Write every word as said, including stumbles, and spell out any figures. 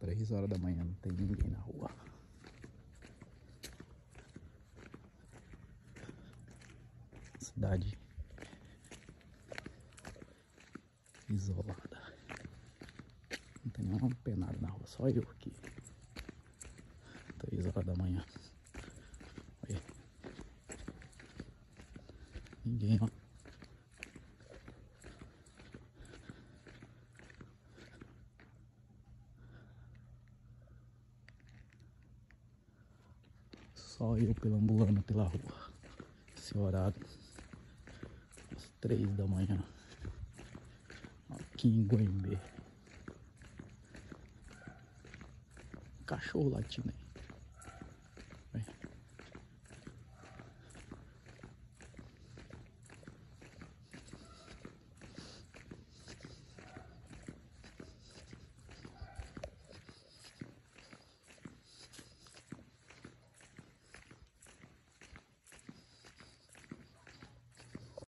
Três horas da manhã, não tem ninguém na rua. Cidade isolada. Não tem nenhuma penada na rua, só eu aqui. Três horas da manhã. Olha. Ninguém, ó. Só eu perambulando pela rua. Esse horário. Às três da manhã. Aqui em Goiânia. Cachorro latindo aí.